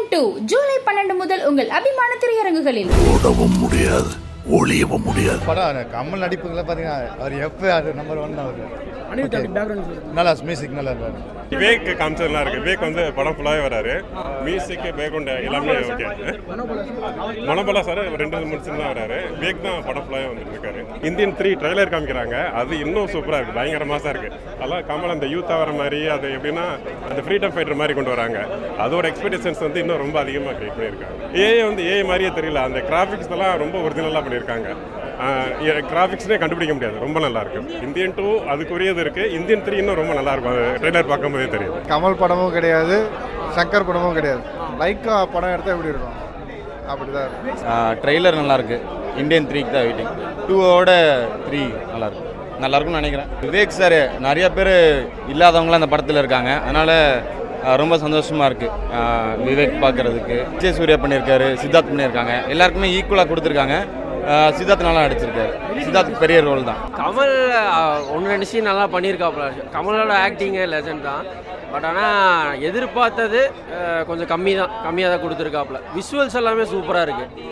Indian 2 July 12 முதல் உங்கள் அபிமான திரையரங்குகளில். ஓடவும் முடியாது, ஒளியவும் முடியாது. படம் கமல் நடிப்புகளை பார்த்தீங்கன்னா அவர் எப்போ அது நம்பர் 1 அவர். நல்லா மியூசிக் நல்லா இருக்காரு. விவேக் காமிச்சதுலாம் இருக்கு. விவேக் வந்து படம் ஃபுல்லாகவே வராரு. மியூசிக் பேக்ரவுண்ட் எல்லாமே ஓகே. மனோபலா சார் 2-3 சீன் தான் வராரு. விவேக் தான் படம் ஃபுல்லாகவே வந்துட்டு இருக்காரு. இந்தியன் 3 ட்ரைலர் காமிக்கிறாங்க. அது இன்னும் சூப்பராக இருக்கு, பயங்கர மாசா இருக்கு. அதெல்லாம் கமல் அந்த யூத்தாக வர மாதிரி, அது எப்படின்னா அந்த ஃப்ரீடம் ஃபைட்டர் மாதிரி கொண்டு வராங்க. அதோட எக்ஸ்பெக்டேஷன்ஸ் வந்து இன்னும் ரொம்ப அதிகமாக கிரியேட் பண்ணியிருக்காங்க. ஏஐ வந்து ஏஐ மாதிரியே தெரியல, அந்த கிராஃபிக்ஸ் எல்லாம் ரொம்ப ஒரிஜினலாக பண்ணியிருக்காங்க. கிராஃபிக்ஸ்னே கண்டுபிடிக்க முடியாது, ரொம்ப நல்லா இருக்கு. இந்தியன் 2 அதுக்குரியது இருக்கு. இந்தியன் 3 இன்னும் ரொம்ப நல்லா இருக்கும். ட்ரெய்லர் பார்க்கும்போதே தெரியும். கமல் படமும் கிடையாது, சங்கர் படமும் கிடையாது. லைக்கா படம் எடுத்தால் எப்படி இருக்கும் அப்படிதான் இருக்கும். ட்ரெய்லர் நல்லா இருக்கு. இந்தியன் 3க்கு தான் வெயிட்டிங். 2ஓட 3 நல்லா இருக்கு, நல்லா இருக்கும்னு நினைக்கிறேன். விவேக் சார் நிறைய பேர் இல்லாதவங்களாம் அந்த படத்தில் இருக்காங்க. அதனால் ரொம்ப சந்தோஷமாக இருக்குது விவேக் பார்க்குறதுக்கு. விஜய் சூர்யா பண்ணியிருக்காரு, சித்தார்த் பண்ணியிருக்காங்க. எல்லாருக்குமே ஈக்குவலாக கொடுத்துருக்காங்க. சித்தார்த் நல்லா நடிச்சிருக்காரு. சித்தார்த் பெரிய ரோல் தான். கமல் 1-2 சீன் நல்லா பண்ணியிருக்காப்புல. கமலோட ஆக்டிங்கு லெஜண்ட் தான். பட் ஆனால் எதிர்பார்த்தது கொஞ்சம் கம்மியாக தான் கொடுத்துருக்காப்புல. விஷுவல்ஸ் எல்லாமே சூப்பராக இருக்குது.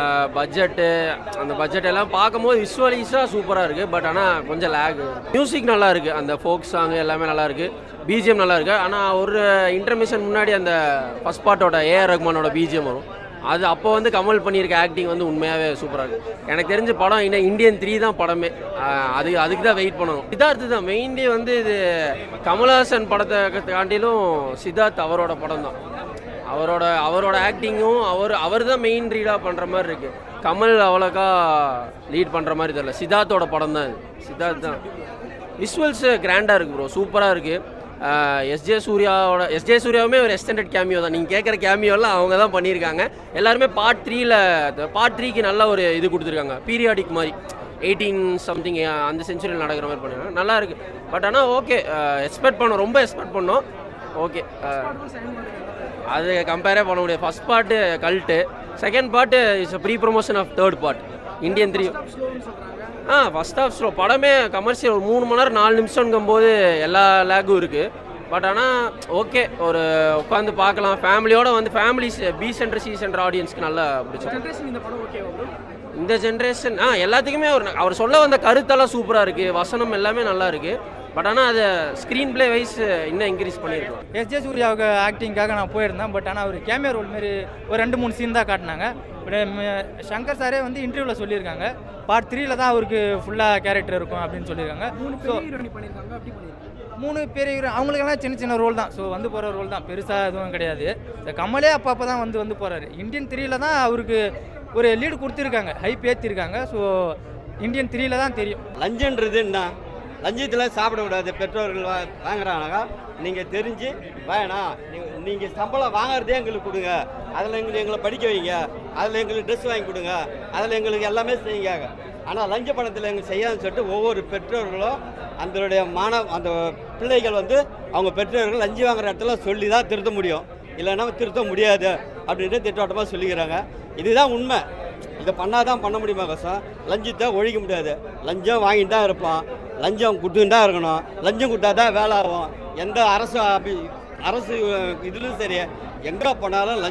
அந்த பட்ஜெட் எல்லாம் பார்க்கும்போது விஷுவலைஸாக சூப்பராக இருக்குது. பட் ஆனால் கொஞ்சம் லேக். மியூசிக் நல்லா இருக்குது, அந்த ஃபோக் சாங் எல்லாமே நல்லா இருக்குது. பிஜிஎம் நல்லா இருக்குது. ஆனால் ஒரு இன்டர்மிஷன் முன்னாடி அந்த ஃபஸ்ட் பார்ட்டோட ஏஆர் ரஹ்மானோட பிஜிஎம் வரும். அது அப்போ வந்து கமல் பண்ணியிருக்க ஆக்டிங் வந்து உண்மையாகவே சூப்பராக இருக்குது. எனக்கு தெரிஞ்ச படம் இன்னும் இந்தியன் 3 தான் படமே. அதுக்கு தான் வெயிட் பண்ணணும். சித்தார்த்து தான் மெயின்லி வந்து இது கமல்ஹாசன் படத்தை காட்டிலும் சித்தார்த் அவரோட படம் தான். அவரோட ஆக்டிங்கும் அவர் தான் மெயின் ரீடாக பண்ணுற மாதிரி இருக்குது. கமல் அவ்வளோக்கா லீட் பண்ணுற மாதிரி தெரியல. சித்தார்த்தோட படம் தான் இது. சித்தார்த் தான். விஷுவல்ஸு கிராண்டாக இருக்குது ப்ரோ, சூப்பராக இருக்குது. எஸ்ஜே சூர்யாவுமே ஒரு எக்ஸ்டெண்டட் கேமியோ தான். நீங்கள் கேட்குற கேமியோலாம் அவங்க தான் பண்ணியிருக்காங்க. எல்லாருமே பார்ட் 3க்கு நல்ல ஒரு இது கொடுத்துருக்காங்க. பீரியாடிக் மாதிரி 18 சம்திங் அந்த செஞ்சுரியில் நடக்கிற மாதிரி பண்ணியிருக்காங்க. நல்லா இருக்குது. பட் ஆனால் ஓகே, ரொம்ப எக்ஸ்பெக்ட் பண்ணோம். ஓகே, அது கம்பேரே பண்ண முடியாது. First part cult, second part it's pre promotion of third part Indian 3. First half slow. படமே கமர்ஷியல். ஒரு 3 மணி நேரம் 4 நிமிஷம்ங்கும்போது எல்லா லேக்கும் இருக்குது. பட் ஆனால் ஓகே, ஒரு உட்காந்து பார்க்கலாம். ஃபேமிலியோடு வந்து பி சென்டர் சி சென்டர் ஆடியன்ஸ்க்கு நல்லா பிடிச்சிருக்கு. இந்த ஜென்ரேஷன் எல்லாத்துக்குமே அவர் சொல்ல வந்த கருத்தெல்லாம் சூப்பராக இருக்குது. வசனம் எல்லாமே நல்லா இருக்குது. பட் ஆனால் அதை ஸ்க்ரீன் பிளே வைஸ் இன்னும் இன்க்ரீஸ் பண்ணியிருக்கோம். எஸ்ஜே சூர்யாவுக்கு ஆக்டிங்காக நான் போயிருந்தேன். பட் ஆனால் அவர் கேமியோ ரோல் மாரி ஒரு 2-3 சீன் தான் காட்டினாங்க. பட் சங்கர் சாரே வந்து இன்டர்வியூவில் சொல்லியிருக்காங்க, பார்ட் 3ல் தான் அவருக்கு ஃபுல்லாக கேரக்டர் இருக்கும் அப்படின்னு சொல்லியிருக்காங்க. 3 பேர் அவங்களுக்கெல்லாம் சின்ன சின்ன ரோல் தான். ஸோ வந்து போகிற ரோல் தான், பெருசாக எதுவும் கிடையாது. கமலே அப்பப்போ தான் வந்து போகிறாரு. இந்தியன் 3ல் தான் அவருக்கு ஒரு லீடு கொடுத்துருக்காங்க, ஹைப் ஏற்றிருக்காங்க. ஸோ இந்தியன் 3ல் தான் தெரியும். லஞ்சன்றது என்ன, லஞ்சத்தில் சாப்பிடக்கூடாது. பெற்றோர்கள் வாங்குறாங்க, நீங்கள் தெரிஞ்சு வேணாம், நீங்கள் சம்பளம் வாங்குறதே எங்களுக்கு கொடுங்க, அதில் எங்களை படிக்க வைங்க, அதில் எங்களுக்கு ட்ரெஸ் வாங்கி கொடுங்க, அதில் எங்களுக்கு எல்லாமே செய்யுங்க. ஆனால் லஞ்ச பணத்தில் எங்களுக்கு செய்யாதுன்னு சொல்லிட்டு ஒவ்வொரு பெற்றோர்களும் அந்த பிள்ளைகள் வந்து அவங்க பெற்றோர்கள் லஞ்சம் வாங்குற இடத்துல சொல்லி தான் திருத்த முடியும், இல்லைன்னா திருத்த முடியாது அப்படின்ட்டு திட்டவட்டமாக சொல்லிக்கிறாங்க. இதுதான் உண்மை. இதை பண்ணால் தான் பண்ண முடியுமா கஷ்டம். லஞ்சத்தை ஒழிக்க முடியாது. லஞ்சம் வாங்கிட்டு தான் இருப்பான், லஞ்சம் கொடுத்துட்டு தான் இருக்கணும். லஞ்சம் கொடுத்தா தான் வேலை ஆகும். எந்த அரசு இதுலையும் சரி, எங்கே போனாலும்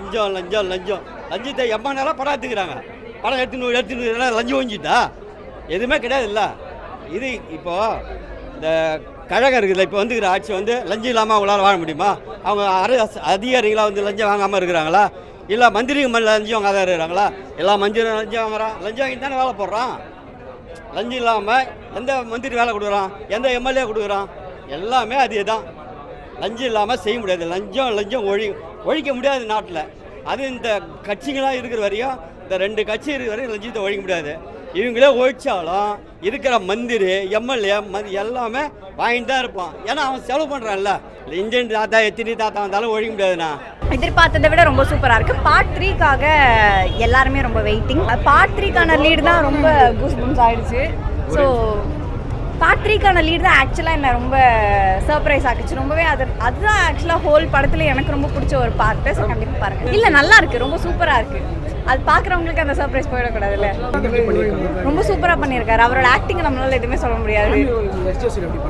லஞ்சத்தை எம்மா நேரம் படம் எடுத்துக்கிறாங்க. படம் எடுத்துன்னு லஞ்சம் ஓஞ்சிட்டா எதுவுமே கிடையாது. இல்லை இது இப்போது இந்த கழகம் இருக்குதுல்ல, இப்போ வந்துக்கிற ஆட்சி வந்து லஞ்சம் இல்லாமல் அவங்களால வாழ முடியுமா? அவங்க அதிகாரிகளாக வந்து லஞ்சம் வாங்காமல் இருக்கிறாங்களா? இல்லை மந்திரிங்க லஞ்சம் வாங்காத இருக்கிறாங்களா? எல்லா மந்திரி லஞ்சம் வாங்குறான். லஞ்சம் வாங்கி தானே வேலை போடுறான். லஞ்சம் இல்லாமல் எந்த மந்திரி வேலை கொடுக்குறான், எந்த எம்எல்ஏ கொடுக்குறான்? எல்லாமே அதே தான். லஞ்சம் இல்லாமல் செய்ய முடியாது. லஞ்சம் ஒழிக்க முடியாது நாட்டில். அது இந்த கட்சிகளாக இருக்கிற வரையும், இந்த 2 கட்சி இருக்கிற வரையும் லஞ்சத்தை ஒழிக்க முடியாது. இவங்களே ஒழிச்சாலும் இருக்கிற மந்திரி எம்எல்ஏ எல்லாமே வாங்கிட்டு தான் இருப்பான். ஏன்னா அவன் செலவு பண்ணுறான்ல. இந்தியன் எத்தனை தாத்தா வந்தாலும் ஒழிக்க முடியாதுண்ணா. எதிர்பார்த்ததை விட ரொம்ப சூப்பராக இருக்குது. பார்ட் 3க்காக எல்லாருமே ரொம்ப வெயிட்டிங். பார்ட் 3க்கான லீடு தான் ரொம்ப கூஸ்பம்ஸ் ஆகிடுச்சு. ஸோ பார்ட் 3க்கான லீடு தான் ஆக்சுவலாக என்ன ரொம்ப சர்ப்ரைஸ் ஆகிடுச்சு. ரொம்பவே அதுதான் ஆக்சுவலாக ஹோல் படத்தில் எனக்கு ரொம்ப பிடிச்ச ஒரு பார்ட்டு. ஸோ கண்டிப்பாக பாருங்கள். இல்லை நல்லா இருக்குது, ரொம்ப சூப்பராக இருக்குது. அது பார்க்குறவங்களுக்கு அந்த சர்ப்ரைஸ் போயிடக்கூடாதுல்ல. ரொம்ப சூப்பராக பண்ணியிருக்காரு. அவரோட ஆக்டிங் நம்மளால எதுவுமே சொல்ல முடியாது.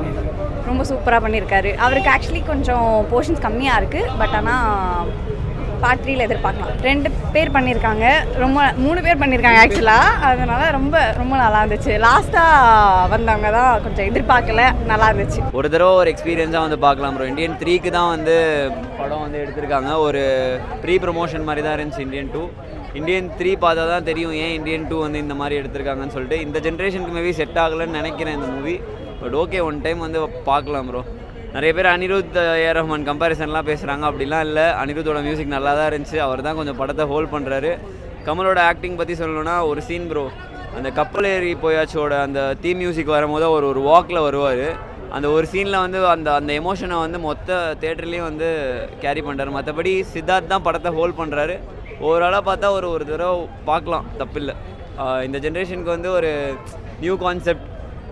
ரொம்ப சூப்பராக பண்ணியிருக்காரு. அவருக்கு ஆக்சுவலி கொஞ்சம் போர்ஷன்ஸ் கம்மியாக இருக்குது. பட் ஆனால் பார்ட் 3ல எதிர்பார்க்கலாம். 2 பேர் பண்ணியிருக்காங்க, 3 பேர் பண்ணியிருக்காங்க ஆக்சுவலாக. அதனால ரொம்ப ரொம்ப நல்லா இருந்துச்சு. லாஸ்ட்டாக வந்தவங்க தான் கொஞ்சம் எதிர்பார்க்கல, நல்லா இருந்துச்சு. ஒரு தடவை ஒரு எக்ஸ்பீரியன்ஸாக வந்து பார்க்கலாம் ப்ரோ. இந்தியன் 3க்கு தான் வந்து படம் வந்து எடுத்திருக்காங்க. ஒரு ப்ரீ ப்ரமோஷன் மாதிரி தான் இருந்துச்சு இந்தியன் 2. இந்தியன் 3 பார்த்தா தான் தெரியும் ஏன் இந்தியன் 2 வந்து இந்த மாதிரி எடுத்திருக்காங்கன்னு சொல்லிட்டு. இந்த ஜென்ரேஷனுக்கு மேபி செட் ஆகலைன்னு நினைக்கிறேன் இந்த movie. But okay, one time வந்து பார்க்கலாம் ப்ரோ. நிறைய பேர் அனிருத் ஏஆர் ரஹ்மான் கம்பேரிசன்லாம் பேசுகிறாங்க, அப்படிலாம் இல்லை. அனிருத்தோட மியூசிக் நல்லா தான் இருந்துச்சு. அவர் தான் கொஞ்சம் படத்தை ஹோல்ட் பண்ணுறாரு. கமலோட ஆக்டிங் பற்றி சொல்லணும்னா ஒரு சீன் ப்ரோ, அந்த கப்பல் ஏறி போயாச்சோட அந்த தீம் மியூசிக் வரும்போது அவர் ஒரு வாக்கில் வருவார். அந்த ஒரு சீனில் வந்து அந்த எமோஷனை வந்து மொத்த தேட்டர்லேயும் வந்து கேரி பண்ணுறாரு. மற்றபடி சித்தார்த் தான் படத்தை ஹோல்ட் பண்ணுறாரு. ஓவராலாக பார்த்தா ஒரு தடவை பார்க்கலாம், தப்பில்லை. இந்த ஜென்ரேஷனுக்கு வந்து ஒரு நியூ கான்செப்ட்.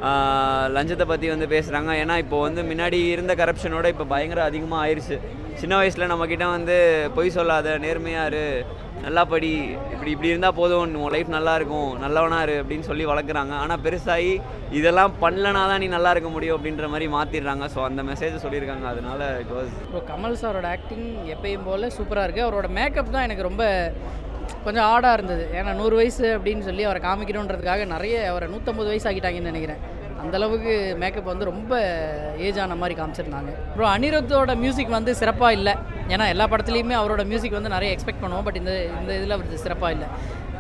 லஞ்சத்தை பற்றி வந்து பேசுகிறாங்க. ஏன்னா இப்போ வந்து முன்னாடி இருந்த கரப்ஷனோட இப்போ பயங்கர அதிகமாக ஆயிடுச்சு. சின்ன வயசில் நம்மக்கிட்ட வந்து பொய் சொல்லாத, நேர்மையாக இரு, நல்லா படி, இப்படி இருந்தால் போதும், உன் லைஃப் நல்லாயிருக்கும், நல்லவனாக இரு அப்படின்னு சொல்லி வளர்க்குறாங்க. ஆனால் பெருசாகி இதெல்லாம் பண்ணலனா தான் நீ நல்லா இருக்க முடியும் அப்படின்ற மாதிரி மாற்றிடுறாங்க. ஸோ அந்த மெசேஜ் சொல்லியிருக்காங்க. அதனால இட் வாஸ் இப்போ கமல் சாரோட ஆக்டிங் எப்பயும் போல் சூப்பராக இருக்குது. அவரோட மேக்கப் தான் எனக்கு ரொம்ப கொஞ்சம் ஆடாக இருந்தது. ஏன்னா 100 வயசு அப்படின்னு சொல்லி அவரை காமிக்கணுன்றதுக்காக நிறைய அவரை 150 வயசு ஆக்கிட்டாங்கன்னு நினைக்கிறேன். அந்தளவுக்கு மேக்கப் வந்து ரொம்ப ஏஜான மாதிரி காமிச்சிருந்தாங்க. அப்புறம் அனிருத்தோட மியூசிக் வந்து சிறப்பாக இல்லை. ஏன்னா எல்லா படத்துலையுமே அவரோட மியூசிக் வந்து நிறைய எக்ஸ்பெக்ட் பண்ணுவோம். பட் இந்த இதில் அவர் சிறப்பாக இல்லை.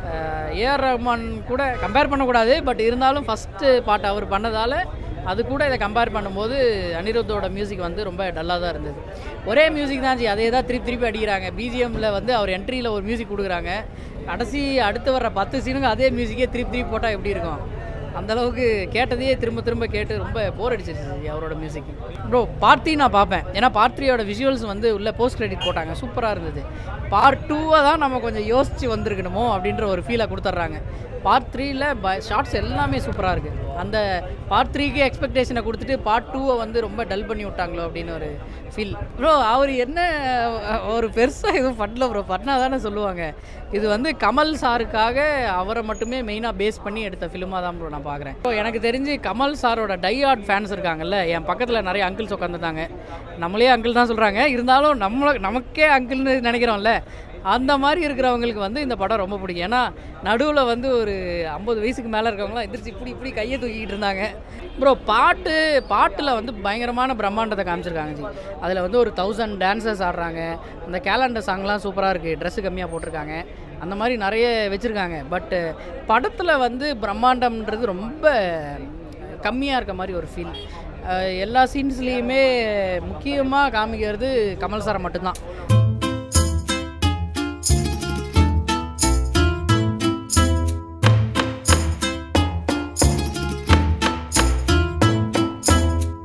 ஏஆர் ரஹ்மான் கூட கம்பேர் பண்ணக்கூடாது. பட் இருந்தாலும் ஃபஸ்ட்டு பாட்டு அவர் பண்ணதால் அது கூட இதை கம்பேர் பண்ணும்போது அனிருத்தோட மியூசிக் வந்து ரொம்ப டல்லாக தான் இருந்தது. ஒரே மியூசிக் தான் அதே தான் திருப்பி அடிக்கிறாங்க. பிஜிஎம்மில் வந்து அவர் என்ட்ரியில் ஒரு மியூசிக் கொடுக்குறாங்க, கடைசி அடுத்து வர்ற 10 சீனுக்கு அதே மியூசிக்கே திருப்பி போட்டால் எப்படி இருக்கும்? அந்தளவுக்கு கேட்டதையே திரும்ப கேட்டு ரொம்ப போர் அடிச்சிருச்சு அவரோட மியூசிக். ப்ரோ பார்ட் 3 நான் பார்ப்பேன். ஏன்னா பார்ட் 3யோட விஷுவல்ஸ் வந்து உள்ள போஸ்ட் கிரெடிட் போட்டாங்க, சூப்பராக இருந்தது. பார்ட் 2 தான் நம்ம கொஞ்சம் யோசித்து வந்திருக்கணுமோ அப்படின்ற ஒரு ஃபீலை கொடுத்துட்றாங்க. பார்ட் 3ல் ஷார்ட்ஸ் எல்லாமே சூப்பராக இருக்குது. அந்த பார்ட் 3க்கு எக்ஸ்பெக்டேஷனை கொடுத்துட்டு பார்ட் 2 வந்து ரொம்ப டல் பண்ணி விட்டாங்களோ அப்படின்னு ஒரு ஃபீல். ப்ரோ அவர் என்ன ஒரு பெருசாக எதுவும் பண்ணல ப்ரோ, பண்ணால் தானே சொல்லுவாங்க. இது வந்து கமல் சாருக்காக அவரை மட்டுமே மெயினாக பேஸ் பண்ணி எடுத்த ஃபிலிமாக தான் ப்ரோ நான் பார்க்குறேன். ஸோ எனக்கு தெரிஞ்சு கமல் சாரோட டைஹார்ட் ஃபேன்ஸ் இருக்காங்கல்ல, என் பக்கத்தில் நிறைய அங்கிள்ஸ் உட்காந்துட்டாங்க. நம்மளே அங்கிள் தான் சொல்கிறாங்க, இருந்தாலும் நமக்கே அங்கிள்னு நினைக்கிறோம்ல, அந்த மாதிரி இருக்கிறவங்களுக்கு வந்து இந்த படம் ரொம்ப பிடிக்கும். ஏன்னா நடுவில் வந்து ஒரு 50 வயசுக்கு மேலே இருக்கவங்களாம் எந்திரிச்சு இப்படி கையை தூக்கிட்டு இருந்தாங்க. ப்ரோ பாட்டில் வந்து பயங்கரமான பிரம்மாண்டத்தை காமிச்சிருக்காங்க ஜி. அதில் வந்து ஒரு 1000 டான்சர்ஸ் ஆடுறாங்க. அந்த கேலண்டர் சாங்லாம் சூப்பராக இருக்குது, ட்ரெஸ்ஸு கம்மியாக போட்டிருக்காங்க, அந்த மாதிரி நிறைய வச்சுருக்காங்க. பட்டு படத்தில் வந்து பிரம்மாண்டம்ன்றது ரொம்ப கம்மியாக இருக்க மாதிரி ஒரு ஃபீல். எல்லா சீன்ஸ்லேயுமே முக்கியமாக காமிக்கிறது கமல் சாரை மட்டும்தான்.